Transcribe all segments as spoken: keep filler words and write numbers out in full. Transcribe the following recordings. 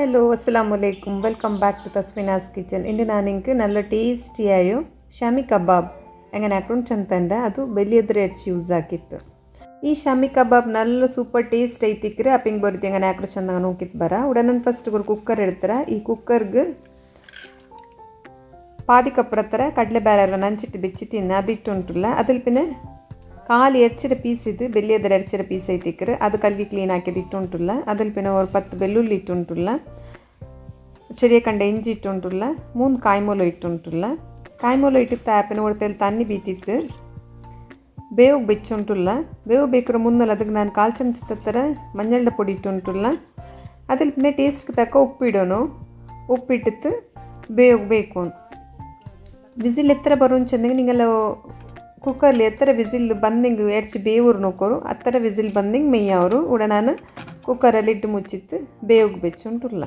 Hello അസ്സലാമു അലൈക്കും welcome back to Tasfeena's kitchen. ഇന്ന് ನಾನು ನಿಮಗೆ നല്ല ಟೇಸ್ಟಿಯಾയ ಶಾಮಿ ಕಬಾಬ್ എങ്ങനെ ആക്കണം ಚಂತಂಡ ಅದು ಬೆಲ್ಲಿಯದ್ರ ಹೆಚ್ಚು ಯೂಸ್ ಆಗಿತ್ತು. ಈ ಶಾಮಿ ಕಬಾಬ್ നല്ല ಸೂಪರ್ ಟೇಸ್ಟ್ ಐತಿಕ್ರೆ ಅಪ್ಪಿಂಗ್ ಬರುತ್ತೆ എങ്ങനെ ആക്കണം ಚಂದ ನೋಕಿತ್ ಬರ ಉಡನ ಫಸ್ಟ್ ഒരു ಕುಕ್ಕರ್ എടുത്തರ ಈ ಕುಕ್ಕರ್ಗೆ പാതി കപ്പറത്തര കടല ಬೇಳೆ ನಂಚಿಟ್ಟು ಬೆಚ್ಚಿ ತಿನ್ನ ಅದಿಟ್ಟುಂಟುಲ್ಲ അതിൽ പിന്നെ ಕಾಲು ಎರ್ಚಿರ ಪೀಸ್ ಇದು ಬೆಲ್ಲಿಯದರ ಎರ್ಚಿರ ಪೀಸ್ ಐತಿಕ್ರೆ ಅದು ಕಲ್ಗಿ ಕ್ಲೀನ್ ಹಾಕಿದ್ದು ಇಟ್ಟುಂಟುಲ್ಲ ಅದಲ್ಲಿ പിന്നെ ഒരു പത്ത് ಬೆಳ್ಳುಳ್ಳಿ ಇಟ್ಟುಂಟುಲ್ಲ ചെറിയ കണ്ട ഇഞ്ചി ഇട്ടുണ്ടുള്ള മൂന്ന് കായ്മൂല ഇട്ടുണ്ടുള്ള കായ്മൂല ഇട്ടിട്ട് ആപ്പിന് കൊടുത്തതിൽ തന്നി ബീത്തിട്ട് ಬೇವು ಬೆಚ್ಚುಂಟುಲ್ಲ ಬೇವು ಬೇಕ್ರೆ ಮುನ್ನಲ್ಲ ಅದಕ್ಕೆ ನಾನು ಕಾಲು ಚಮಚದ ಥರ ಮಂಜಳ ಪೊಡಿ ಇಟ್ಟುಂಟುಲ್ಲ ಅದ್ರಲ್ಲಿ പിന്നെ ಟೇಸ್ಟ್ಗೆ ತಕ್ಕ ಉಪ್ಪು ಇಡೋನು ಉಪ್ಪಿಟ್ಟಿತ್ತು ಬೇವು ಬೇಕು ವಿಸಿಲ್ ಎತ್ತರ ಬರೋ ಚೆಂದಾಗಿ ನಿಂಗೆಲ್ಲ ಕುಕ್ಕರ್ಲಿ ಎತ್ತರ ವಿಸಿಲ್ ಬಂದಿಂಗೆ ಎರ್ಚಿ ಬೇವ್ರು ನೋಕೋರು ಆ ಥರ ವಿಸಿಲ್ ಬಂದಿಂಗೆ ಮೇಯ್ಯವರು ಉಡ ನಾನು ಕುಕ್ಕರಲ್ಲಿ ಇಟ್ಟು ಮುಚ್ಚಿತ್ತು ಬೇವಿಗೆ ಬೆಚ್ಚುಂಟುಲ್ಲ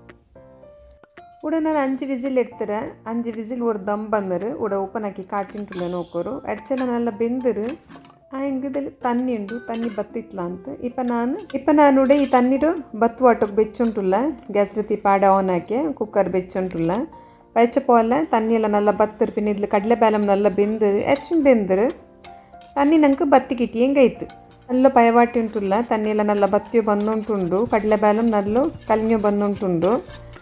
ಉಡ ನಾನು ಅಂಜು ವಿಸಿಲ್ ಎಡ್ತಾರೆ ಅಂಜು ವಿಸಿಲ್ ஒரு ದಮ್ ಬಂದರು ಉಡ ಓಪನ್ ಹಾಕಿ ಕಾಟಿಂಟುಲ್ಲ ನೋಕೋರು ಎಡ್ಚೆಲ್ಲ ನಲ್ಲ ಬೆಂದರು ಆ ಹೆಂಗದಲ್ಲಿ ತನ್ನಿ ಉಂಟು ತನ್ನಿ ಬತ್ತಿತ್ಲ ಅಂತ ಇಪ್ಪ ನಾನು ಇಪ್ಪ ನಾನು ಉಡ ಈ ತಣ್ಣೀರು ಬತ್ತು ವಾಟಕ್ಕೆ ಬೆಚ್ಚುಂಟುಲ್ಲ ಗ್ಯಾಸ್ ರೀತಿ ಪಾಡ ಆನ್ ಹಾಕಿ ಕುಕ್ಕರ್ ಬೆಚ್ಚುಂಟುಲ್ಲ പയച്ചപ്പോലെ തണ്ണിയെല്ലാം നല്ല ബത്തർ പിന്നെ ഇതിൽ കടലബേലം നല്ല ಬೆಂದು ಹೆಚ್ಚು ಬೆಂದರು ತಣ್ಣಿ ನಂಗೆ ಬತ್ತಿ ಕಿಟ್ಟಿಯಂಗೆ ಗೈತು നല്ല ಪಯವಾಟಿ ಉಂಟುಲ್ಲ ತಣ್ಣಿಯೆಲ್ಲ നല്ല ಬತ್ತಿಯೋ ಬಂದುಂಟುಂಡು ಕಡಲೆಬೇಲಂ നല്ല ಕಲ್ಮಿಯೋ ಬಂದುಂಟುಂಡು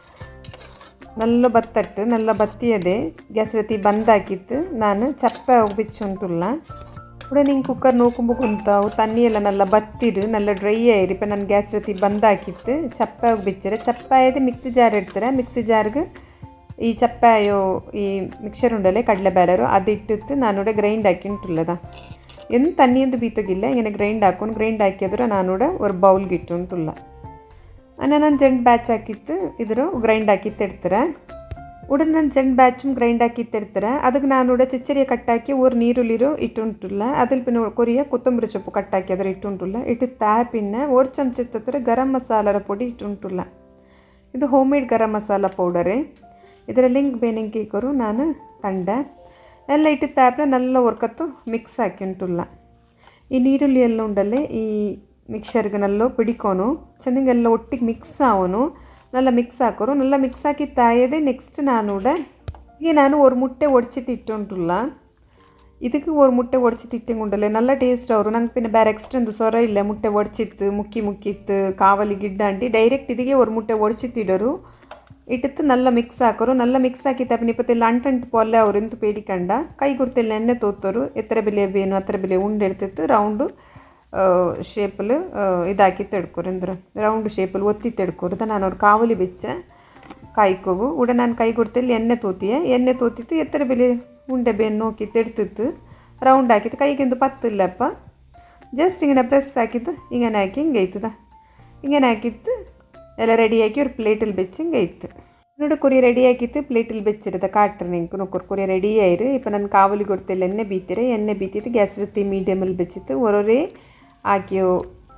നല്ല ಬತ್ತಟ್ಟು നല്ല ಬತ್ತಿಯದೆ ಗ್ಯಾಸ್ ರೀತಿ ಬಂದಾಕಿತ್ತು ನಾನು ಚಪ್ಪೆ ಹೋಗ್ಬಿಚ್ಚುಂಟುಲ್ಲ ಕೂಡ ನಿಂಗೆ ಕುಕ್ಕರ್ ನೋಕೊಂಬ ಕುಂತಾವು ತಣ್ಣಿಯೆಲ್ಲ നല്ല ಬತ್ತಿರು നല്ല ಡ್ರೈ ಆಯಿರಿ ಇಪ್ಪ ನಾನು ಗ್ಯಾಸ್ ರೀತಿ ಬಂದಾಕಿತ್ತು ಚಪ್ಪೆ ಹೋಗ್ಬಿಚ್ಚರೆ ಚಪ್ಪೆ ಆಯ್ದು ಮಿಕ್ಸಿ ಜಾರ್ ಇಡ್ತಾರೆ ಮಿಕ್ಸಿ ಜಾರ್ಗೆ ಈ ಚಪ್ಪಾಯೋ ಈ ಮಿಕ್ಸರ್ ಉಂಡಲ್ಲೇ ಕಡಲೆ ಬೇಳೆರು ಅದು ಇಟ್ಟಿತ್ತು ನಾನೂടെ ಗ್ರೈಂಡ್ ಹಾಕಿಂಟುಲ್ಲದ ಎಂದು ತಣ್ಣಿಯಂದು ಬೀತೋಗಿಲ್ಲ ಇങ്ങനെ ಗ್ರೈಂಡ್ ಹಾಕೊಂಡು ಗ್ರೈಂಡ್ ಹಾಕಿದ್ರೆ ನಾನೂടെ ஒரு ಬೌಲ್ಗೆ ಇಟ್ಟುಂಟುಲ್ಲ ಅನ್ನ ನಾನು ಜಂಡ್ ಬ್ಯಾಚ್ ಹಾಕಿತ್ತು ಇದ್ರು ಗ್ರೈಂಡ್ ಹಾಕಿತ್ತು ಇಡ್ತಾರೆ ಉಡನ್ ನಾನು ಜಂಡ್ ಬ್ಯಾಚುം ಗ್ರೈಂಡ್ ಹಾಕಿತ್ತು ಇಡ್ತಾರೆ ಅದಕ್ಕೆ ನಾನೂಡೆ ಚಿಚ್ಚರಿಯ ಕಟ್ಟಾಕಿ ஒரு ನೀರುಳ್ಳಿರು ಇಟ್ಟುಂಟುಲ್ಲ ಅದಿಲ್ പിന്നെ ಕೊರಿಯ ಕೊತ್ತಂಬರಿ ಸೊಪ್ಪು ಕಟ್ಟಾಕಿ ಅದರ ಇಟ್ಟುಂಟುಲ್ಲ ಇಟ್ಟು ತಾ പിന്നെ ഒരു ಚಮಚದ ಹತ್ರ ಗರಂ ಮಸಾಲರ ಪುಡಿ ಇಟ್ಟುಂಟುಲ್ಲ ಇದು ಹೋಮ್ ಮೇಡ್ ಗರಂ ಮಸಾಲ ಪೌಡರೇ ಇದರಲ್ಲಿ ಹಿಂಗೆ ಬೇನೆಂಗೆ ಇಕ್ಕೋರು ನಾನು ತಂಡ ಎಲ್ಲ ಇಟ್ಟು ತಾಪ್ರೆ ನಲ್ಲ ಒರ್ಕತ್ತು ಮಿಕ್ಸ್ ಹಾಕಿಂಟುಲ್ಲ ಈ ನೀರುಳ್ಳಿ ಎಲ್ಲ ಉಂಡಲ್ಲೇ ಈ ಮಿಕ್ಸರ್ಗೆ ನಲ್ಲ ಪಿಡಿಕೋನು ಚೆಂದಂಗೆಲ್ಲ ಒಟ್ಟಿಗೆ ಮಿಕ್ಸ್ ಆವನು ನಲ್ಲ ಮಿಕ್ಸ್ ಹಾಕೋರು ನಲ್ಲ ಮಿಕ್ಸ್ ಹಾಕಿ ತಾಯದೆ ನೆಕ್ಸ್ಟ್ ನಾನೂಡ ಈಗ ನಾನು ஒரு ಮುಟ್ಟೆ ಒಡ್ಚಿಟ್ಟು ಇಟ್ಟುಂಟುಲ್ಲ ಇದಕ್ಕೆ ஒரு ಮುಟ್ಟೆ ಒಡ್ಚಿಟ್ಟು ಇಟ್ಟಂಗುಂಡಲ್ಲೇ ನಲ್ಲ ಟೇಸ್ಟ್ ಅವರು ನಂಗೆ പിന്നെ ಬೇರೆ ಎಕ್ಸ್ಟ್ರಂದು ಸೊರ ಇಲ್ಲ ಮುಟ್ಟೆ ಒಡ್ಚಿತ್ತು ಮುಕ್ಕಿ ಮುಕ್ಕಿತ್ತು ಕಾವಲಿ ಗಿಡ್ಡ ಅಂಟಿ ಡೈರೆಕ್ಟ್ ಇದಕ್ಕೆ ஒரு ಮುಟ್ಟೆ ಒಡ್ಚಿಟ್ಟಿಡೋರು ಇಟ್ಟಿತ್ತು ನಲ್ಲ ಮಿಕ್ಸ್ ಹಾಕೋರು ನಲ್ಲ ಮಿಕ್ಸ್ ಹಾಕಿ ತಪ್ಪನಿ ಇಪ್ಪತ್ತೆಲ್ಲ ಅಂಟಂಟು ಪೊಲ್ಲೆ ಅವರು ಎಂತು ಪೇಡಿಕಂಡ ಕೈ ಗುರ್ತಲ್ಲಿ ಎಣ್ಣೆ ತೋತರು ಎತ್ತರ ಬೆಲೆ ಬೇನು ಹತ್ರ ಬೆಲೆ ಉಂಡೆ ಇರ್ತಿತ್ತು ರೌಂಡು ಶೇಪಲ್ ಇದಾಕಿ ತೆಡ್ಕೊರು ಅಂದ್ರೆ ರೌಂಡ್ ಶೇಪಲ್ ಒತ್ತಿ ತೆಡ್ಕೊರು ನಾನು ಅವ್ರು ಕಾವಲಿ ಬೆಚ್ಚ ಕಾಯ್ಕೋಗು ಉಡ ನಾನು ಕೈ ಗುರ್ತಲ್ಲಿ ಎಣ್ಣೆ ತೋತಿಯೇ ಎಣ್ಣೆ ತೋತಿತ್ತು ಎತ್ತರ ಬೆಲೆ ಉಂಡೆ ಬೇನು ನೋಕಿ ತೆಡ್ತಿತ್ತು ರೌಂಡ್ ಹಾಕಿತ್ತು ಕೈಗೆಂದು ಪತ್ತಿಲ್ಲಪ್ಪ ಜಸ್ಟ್ ಹಿಂಗೆ ಪ್ರೆಸ್ ಹಾಕಿದ್ದು ಹಿಂಗೆ ಹಾಕಿ ಹಿಂಗೆ ಐತದ ಹಿಂಗೆ ಹಾಕಿತ್ತು ಎಲ್ಲ ರೆಡಿಯಾಗಿ ஒரு ಪ್ಲೇಟಲ್ಲಿ ಬೆಚ್ಚಿ ಹಿಂಗೆ ಐತೆ ನೋಡಿ ಕುರಿ ರೆಡಿ ಆಗಿತ್ತು ಪ್ಲೇಟಲ್ಲಿ ಬೆಚ್ಚಿರುತ್ತೆ ಕಾಟ್ರಿ ನಿಂಗೆ ನೋಡ್ಕೊರು ಕುರಿ ರೆಡಿ ಆಯಿರು ಇಪ್ಪ ನನ್ನ ಕಾವಲಿ ಕೊಡ್ತಿಲ್ಲ ಎಣ್ಣೆ ಬೀತಿರೆ ಎಣ್ಣೆ ಬೀತಿತ್ತು ಗ್ಯಾಸ್ ರೀತಿ ಮೀಡಿಯಮಲ್ಲಿ ಬೆಚ್ಚಿತ್ತು ಒರೊರೆ ಹಾಕಿಯೋ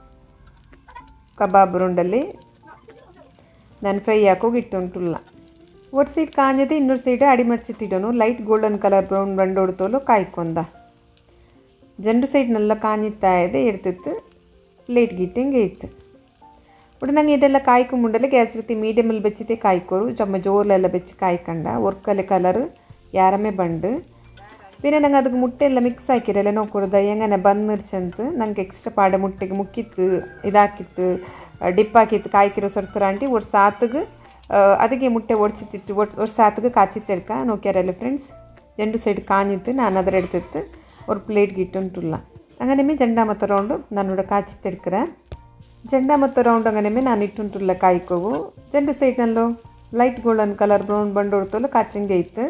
ಕಬಾಬ್ ರುಂಡಲ್ಲಿ ನಾನು ಫ್ರೈ ಹಾಕೋಗಿ ಇಟ್ಟುಂಟುಲ್ಲ ಒಂದು ಸೈಡ್ ಕಾಂಜದೆ ಇನ್ನೊಂದು ಸೈಡ್ ಅಡಿ ಮರ್ಚಿತ್ತಿಡೋನು ಲೈಟ್ ಗೋಲ್ಡನ್ ಕಲರ್ ಬ್ರೌನ್ ಬಂಡು ಹೊಡ್ತೋಲು ಕಾಯ್ಕೊಂಡ ಜಂಡು ಸೈಡ್ ನಲ್ಲ ಕಾಂಜಿತ್ತಾ ಇದೆ ಇರ್ತಿತ್ತು ಪ್ಲೇಟ್ಗೆ ಇಟ್ಟು ಹಿಂಗೆ ಇತ್ತು ಉಡ ನಂಗೆ ಇದೆಲ್ಲ ಕಾಯ್ಕು ಮುಂಡಲ್ಲೇ ಗ್ಯಾಸ್ ರೀತಿ ಮೀಡಿಯಮಲ್ಲಿ ಬೆಚ್ಚಿತೆ ಕಾಯ್ಕೋರು ಚಮ್ಮ ಜೋರ್ಲೆಲ್ಲ ಬೆಚ್ಚಿ ಕಾಯ್ಕಂಡ ಒರ್ಕಲೆ ಕಲರ್ ಯಾರಮೇ ಬಂಡು പിന്നെ ನಂಗೆ ಅದಕ್ಕೆ ಮುಟ್ಟೆ ಎಲ್ಲ ಮಿಕ್ಸ್ ಹಾಕಿರಲ್ಲ ನೋಡ್ಕೊಡ್ದ ಹೆಂಗನೆ ಬಂದು ಮಿರ್ಚಂತ ನಂಗೆ ಎಕ್ಸ್ಟ್ರಾ ಪಾಡ ಮುಟ್ಟೆಗೆ ಮುಕ್ಕಿತ್ತು ಇದಾಕಿತ್ತು ಡಿಪ್ ಹಾಕಿತ್ತು ಕಾಯ್ಕಿರೋ ಸೊರ್ತರ ಆಂಟಿ ஒரு ಸಾತಿಗೆ ಅದಕ್ಕೆ ಮುಟ್ಟೆ ಒಡ್ಚಿತ್ತಿಟ್ಟು ಒಡ್ ஒரு ಸಾತಿಗೆ ಕಾಚಿತ್ತೆಡ್ಕ ನೋಕ್ಯಾರಲ್ಲ ಫ್ರೆಂಡ್ಸ್ ಜಂಡು ಸೈಡ್ ಕಾഞ്ഞിತ್ತು ನಾನು ಅದರ എടുത്തിട്ട് ഒരു ಪ್ಲೇಟ್ಗೆ ಇಟ್ಟುಂಟುಲ್ಲ അങ്ങനെ ಜಂಡ ಮತ್ತು ರೌಂಡು ನಾನೂടെ ಕಾಚಿತ್ತೆಡ್ಕರೆ ಜಂಡ ಮತ್ತು ರೌಂಡ್ ಅಂಗನೇ ನಾನು ಇಟ್ಟುಂಟುಲ್ಲ ಕಾಯ್ಕೋವು ಜಂಡು ಸೈಡ್ನಲ್ಲೂ ಲೈಟ್ ಗೋಲ್ಡನ್ ಕಲರ್ ಬ್ರೌನ್ ಬಂಡು ಹೊಡ್ತೋಲು ಕಾಚಂಗೆ ಇತ್ತು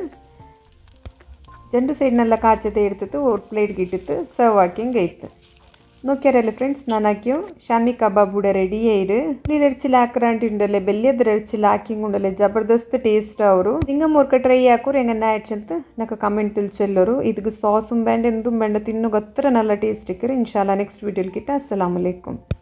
ಜಂಡು ಸೈಡ್ನೆಲ್ಲ ಕಾಚದೆ ಇರ್ತಿತ್ತು ஒரு ಪ್ಲೇಟ್ಗೆ ಇಟ್ಟಿತ್ತು ಸರ್ವ್ ಹಾಕಿ ಹಿಂಗೆ ಇತ್ತು ನೋಕ್ಯಾರಲ್ಲ ಫ್ರೆಂಡ್ಸ್ ನಾನು ಹಾಕಿಯು ಶಾಮಿ ಕಬಾಬ್ ಕೂಡ ರೆಡಿ ಆಯಿರು ನೀರು ಎಡ್ಚಿಲ್ಲ ಹಾಕ್ರಾಂಟಿ ಉಂಡಲ್ಲೇ ಬೆಲ್ಲಿಯದ್ರ ಎಡ್ಚಿಲ್ಲ ಹಾಕಿಂಗ್ ಉಂಡಲ್ಲೇ ಜಬರ್ದಸ್ತ್ ಟೇಸ್ಟ್ ಅವರು ಹಿಂಗೆ ಮೂರ್ಕ ಟ್ರೈ ಹಾಕೋರು ಹೆಂಗನ್ನ ಆಯ್ಚಂತ నాకు ಕಮೆಂಟಲ್ಲಿ ಚೆಲ್ಲೋರು ಇದಕ್ಕೆ ಸಾಸುം ಬೇಂಡ ಎಂದುം ಬೇಂಡ ತಿನ್ನು ಗೊತ್ತರ ನಲ್ಲ ಟೇಸ್ಟ್ ಇಕ್ಕರು ಇನ್ಶಾಲ್ಲಾ ನೆಕ್ಸ್ಟ್ ವೀಡಿಯೋಲಿ ಗಿಟ್ಟ ಅಸ್ಸಲಾಮು ಅಲೈಕುಂ.